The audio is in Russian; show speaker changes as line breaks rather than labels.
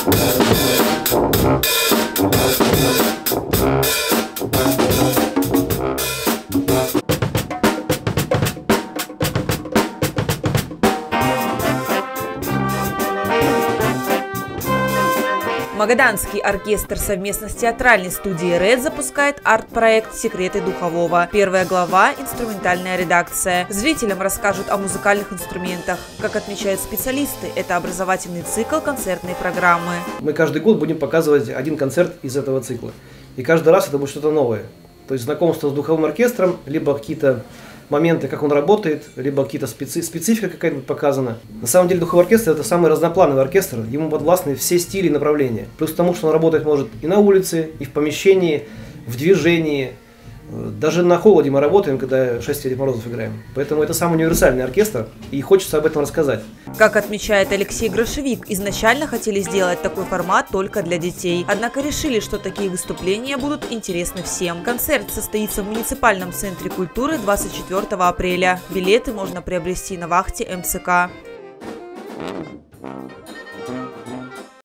Магаданский оркестр совместно с театральной студией «Ред» запускает арт-проект «Секреты духового». Первая глава – инструментальная редакция. Зрителям расскажут о музыкальных инструментах. Как отмечают специалисты, это образовательный цикл концертной программы.
Мы каждый год будем показывать один концерт из этого цикла. И каждый раз это будет что-то новое. То есть знакомство с духовым оркестром, либо какие-то моменты, как он работает, либо какие-то специфика какая-то показана. На самом деле духовой оркестр – это самый разноплановый оркестр, ему подвластны все стили и направления. Плюс к тому, что он работает может и на улице, и в помещении, в движении. Даже на холоде мы работаем, когда «Шествие Дед Морозов» играем. Поэтому это самый универсальный оркестр, и хочется об этом рассказать.
Как отмечает Алексей Грошевик, изначально хотели сделать такой формат только для детей. Однако решили, что такие выступления будут интересны всем. Концерт состоится в муниципальном центре культуры 24 апреля. Билеты можно приобрести на вахте МЦК.